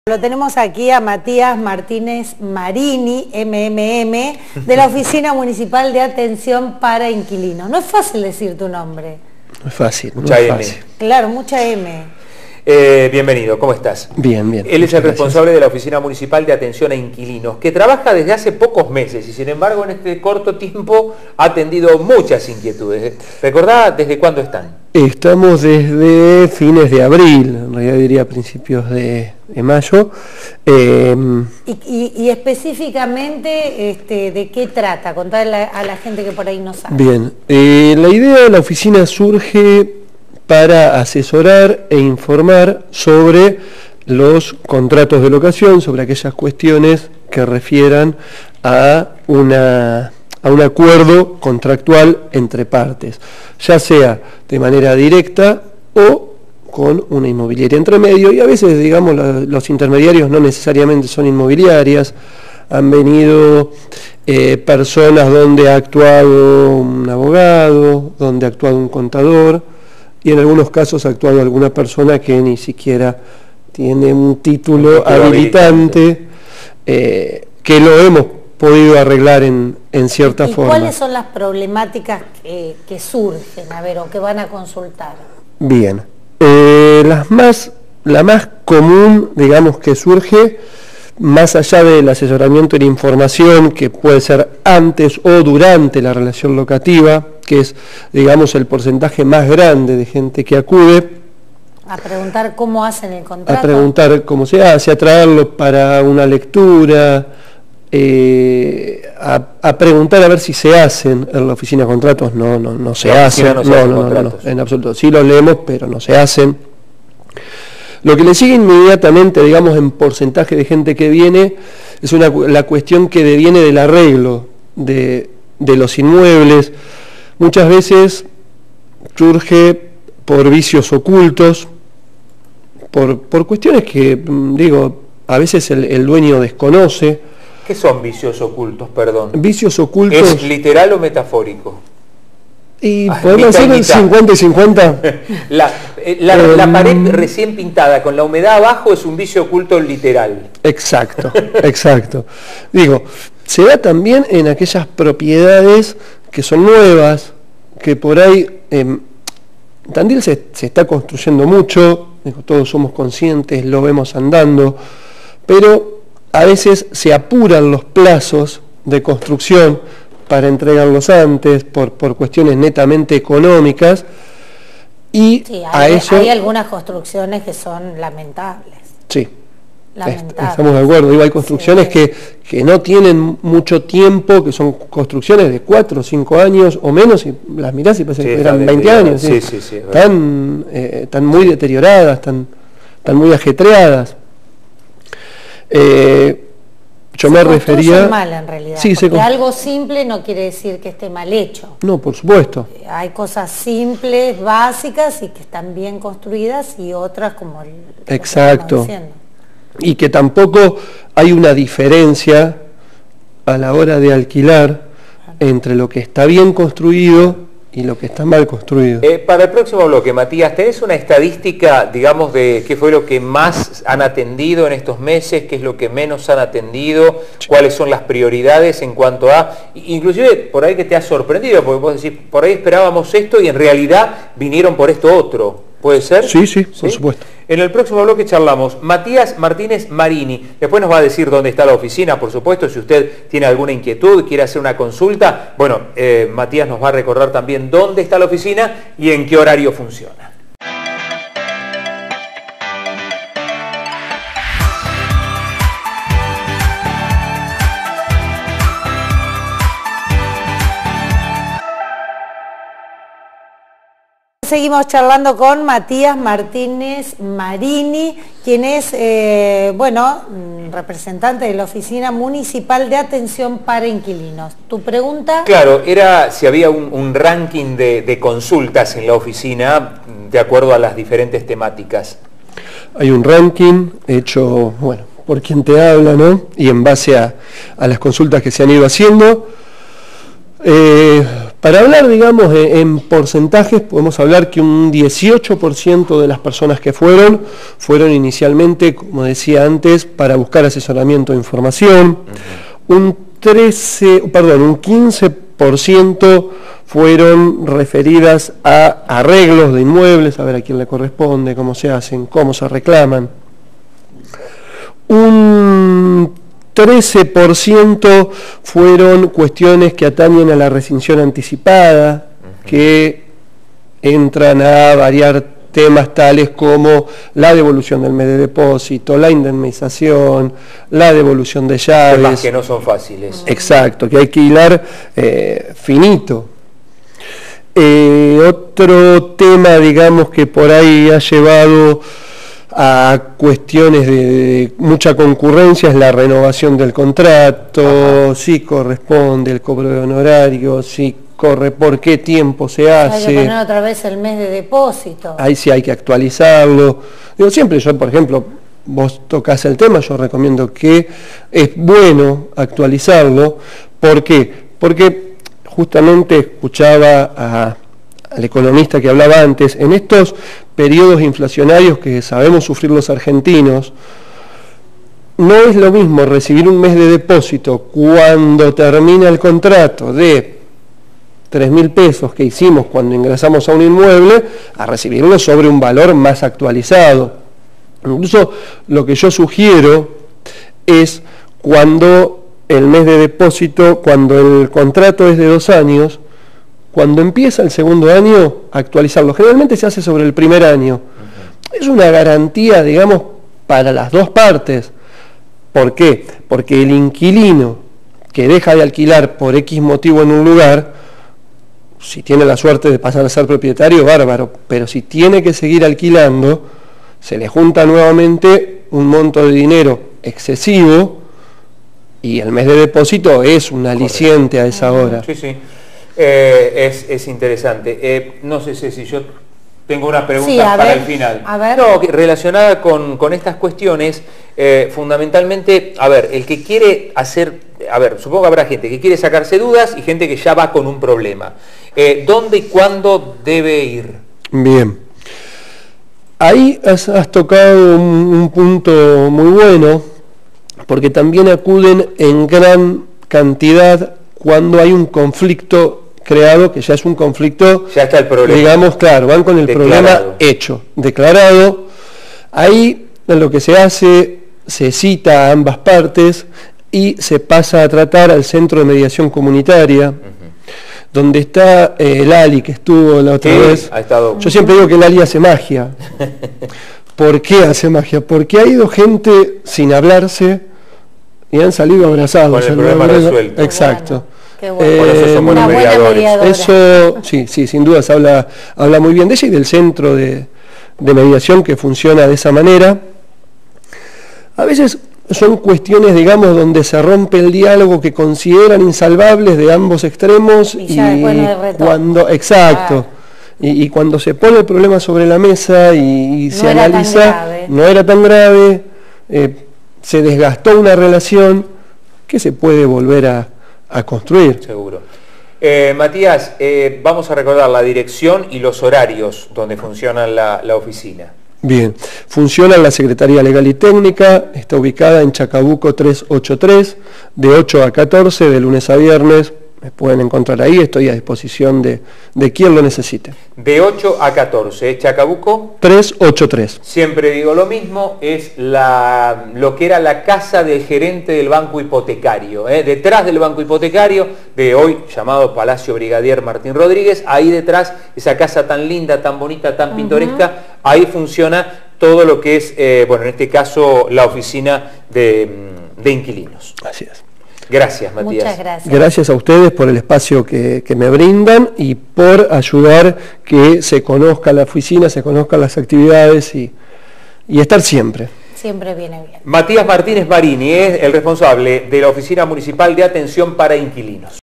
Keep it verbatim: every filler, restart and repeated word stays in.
Lo tenemos aquí a Matías Martínez Marini, M M M, de la Oficina Municipal de Atención para Inquilinos. No es fácil decir tu nombre. No es fácil, mucha no es M. fácil. Claro, mucha M. Eh, bienvenido, ¿cómo estás? Bien, bien. Él es el responsable de la Oficina Municipal de Atención a Inquilinos, que trabaja desde hace pocos meses y sin embargo en este corto tiempo ha atendido muchas inquietudes. ¿Recordá desde cuándo están? Estamos desde fines de abril, en realidad diría principios de, de mayo. Eh, y, y, y específicamente, este, ¿de qué trata? Contarle a la gente que por ahí no sabe. Bien, eh, la idea de la oficina surge para asesorar e informar sobre los contratos de locación, sobre aquellas cuestiones que refieran a una... a un acuerdo contractual entre partes, ya sea de manera directa o con una inmobiliaria entre medio, y a veces, digamos, la, los intermediarios no necesariamente son inmobiliarias. Han venido eh, personas donde ha actuado un abogado, donde ha actuado un contador, y en algunos casos ha actuado alguna persona que ni siquiera tiene un título, un título habilitante, habilitante. Eh, que lo hemos podido arreglar en, en cierta ¿Y forma. ¿Cuáles son las problemáticas que, que surgen, a ver, o que van a consultar? Bien, eh, las más, la más común, digamos, que surge, más allá del asesoramiento y la información, que puede ser antes o durante la relación locativa, que es, digamos, el porcentaje más grande de gente que acude, a preguntar cómo hacen el contrato. A preguntar cómo se hace, a traerlo para una lectura, Eh, a, a preguntar a ver si se hacen en la oficina contratos. No, no, no se la hacen, no, se no, hacen no, no, no, en absoluto, sí los leemos, pero no se hacen. Lo que le sigue inmediatamente, digamos, en porcentaje de gente que viene, es una, la cuestión que deviene del arreglo de, de los inmuebles. Muchas veces surge por vicios ocultos, por, por cuestiones que, digo, a veces el, el dueño desconoce. ¿Qué son vicios ocultos, perdón? Vicios ocultos... ¿Es literal o metafórico? Y ah, podemos hacer el cincuenta y cincuenta. La, la, eh, la pared recién pintada con la humedad abajo es un vicio oculto literal. Exacto, exacto. Digo, se da también en aquellas propiedades que son nuevas, que por ahí... Eh, Tandil se, se está construyendo mucho, digo, todos somos conscientes, lo vemos andando, pero a veces se apuran los plazos de construcción para entregarlos antes por, por cuestiones netamente económicas, y sí, a hay, eso... hay algunas construcciones que son lamentables. Sí, lamentables. Estamos de acuerdo. Digo, hay construcciones sí. que, que no tienen mucho tiempo, que son construcciones de cuatro o cinco años o menos, y las mirás y parece sí, que eran veinte años. Sí, sí, sí, están, eh, están muy deterioradas, están, están muy ajetreadas. Eh, yo se me refería... mal en realidad, sí, porque se algo simple no quiere decir que esté mal hecho. No, por supuesto. Hay cosas simples, básicas y que están bien construidas, y otras como el... Exacto. Y que tampoco hay una diferencia a la hora de alquilar entre lo que está bien construido y lo que está mal construido. Eh, para el próximo bloque, Matías, ¿tenés una estadística, digamos, de qué fue lo que más han atendido en estos meses, qué es lo que menos han atendido, sí. cuáles son las prioridades en cuanto a... Inclusive por ahí que te ha sorprendido, porque vos decís, por ahí esperábamos esto y en realidad vinieron por esto otro. ¿Puede ser? Sí, sí, ¿Sí? por supuesto. En el próximo bloque charlamos Matías Martínez Marini. Después nos va a decir dónde está la oficina, por supuesto, si usted tiene alguna inquietud, quiere hacer una consulta. Bueno, eh, Matías nos va a recordar también dónde está la oficina y en qué horario funciona. Seguimos charlando con Matías Martínez Marini, quien es, eh, bueno, representante de la Oficina Municipal de Atención para Inquilinos. ¿Tu pregunta? Claro, era si había un, un ranking de, de consultas en la oficina de acuerdo a las diferentes temáticas. Hay un ranking hecho, bueno, por quien te habla, ¿no? Y en base a, a las consultas que se han ido haciendo. Eh, Para hablar, digamos, en, en porcentajes, podemos hablar que un dieciocho por ciento de las personas que fueron, fueron inicialmente, como decía antes, para buscar asesoramiento e información. Uh-huh. Un trece, perdón, un quince por ciento fueron referidas a arreglos de inmuebles, a ver a quién le corresponde, cómo se hacen, cómo se reclaman. Un trece por ciento fueron cuestiones que atañen a la rescisión anticipada, uh-huh, que entran a variar temas tales como la devolución del mes de depósito, la indemnización, la devolución de llaves. Temas que no son fáciles. Exacto, que hay que hilar eh, finito. Eh, otro tema, digamos, que por ahí ha llevado a cuestiones de, de mucha concurrencia es la renovación del contrato, si corresponde el cobro de honorario, si corre, por qué tiempo se hace. Hay que poner otra vez el mes de depósito. Ahí sí hay que actualizarlo. Digo, siempre yo, por ejemplo, vos tocás el tema, yo recomiendo que es bueno actualizarlo. ¿Por qué? Porque justamente escuchaba a, al economista que hablaba antes, en estos periodos inflacionarios que sabemos sufrir los argentinos, no es lo mismo recibir un mes de depósito cuando termina el contrato de tres mil pesos que hicimos cuando ingresamos a un inmueble, a recibirlo sobre un valor más actualizado. Incluso lo que yo sugiero es cuando el mes de depósito, cuando el contrato es de dos años, cuando empieza el segundo año, actualizarlo. Generalmente se hace sobre el primer año. Uh-huh. Es una garantía, digamos, para las dos partes. ¿Por qué? Porque el inquilino que deja de alquilar por X motivo en un lugar, si tiene la suerte de pasar a ser propietario, bárbaro, pero si tiene que seguir alquilando, se le junta nuevamente un monto de dinero excesivo y el mes de depósito es un aliciente a esa hora. Sí, sí, eh, es, es interesante. Eh, no sé si yo tengo una pregunta sí, para ver, el final. A ver. No, relacionada con, con estas cuestiones, eh, fundamentalmente, a ver, el que quiere hacer, a ver, supongo que habrá gente que quiere sacarse dudas y gente que ya va con un problema. Eh, ¿Dónde y cuándo debe ir? Bien. Ahí has, has tocado un, un punto muy bueno, porque también acuden en gran cantidad cuando hay un conflicto creado, que ya es un conflicto, ya está el problema, digamos, claro, van con el declarado. Problema hecho, declarado. Ahí lo que se hace, se cita a ambas partes y se pasa a tratar al centro de mediación comunitaria, uh-huh, donde está eh, el Ali, que estuvo la otra vez. Ha estado... Yo siempre digo que el Ali hace magia. ¿Por qué hace magia? Porque ha ido gente sin hablarse y han salido abrazados. Con el problema resuelto. Exacto. Qué bueno. Por eso son buenos mediadores. Eso, sí, sí, sin duda se habla, habla muy bien de ella y del centro de, de mediación que funciona de esa manera. A veces son cuestiones, digamos, donde se rompe el diálogo que consideran insalvables de ambos extremos y, y cuando, exacto, ah. y, y cuando se pone el problema sobre la mesa y, y no se analiza, no era tan grave, eh, se desgastó una relación que se puede volver a, a construir. Seguro. Eh, Matías, eh, vamos a recordar la dirección y los horarios donde funciona la, la oficina. Bien, funciona en la Secretaría Legal y Técnica, está ubicada en Chacabuco trescientos ochenta y tres, de ocho a catorce, de lunes a viernes. Me pueden encontrar ahí, estoy a disposición de, de quien lo necesite. De ocho a catorce, Chacabuco trescientos ochenta y tres. Siempre digo lo mismo, es la, lo que era la casa del gerente del Banco Hipotecario, ¿eh? Detrás del Banco Hipotecario, de hoy llamado Palacio Brigadier Martín Rodríguez, ahí detrás, esa casa tan linda, tan bonita, tan pintoresca, uh-huh, ahí funciona todo lo que es, eh, bueno, en este caso, la oficina de, de inquilinos. Así es. Gracias, Matías. Muchas gracias. Gracias a ustedes por el espacio que, que me brindan y por ayudar que se conozca la oficina, se conozcan las actividades y, y estar siempre. Siempre viene bien. Matías Martínez Marini es el responsable de la Oficina Municipal de Atención para Inquilinos.